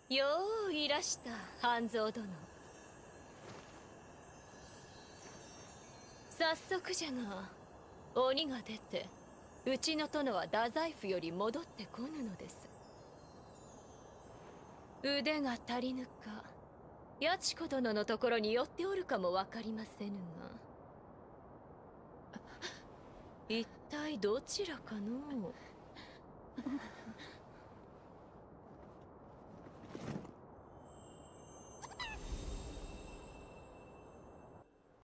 よういらした半蔵殿。早速じゃが鬼が出てうちの殿は太宰府より戻ってこぬのです。腕が足りぬか八千子殿のところに寄っておるかも分かりませぬが、一体どちらかのう。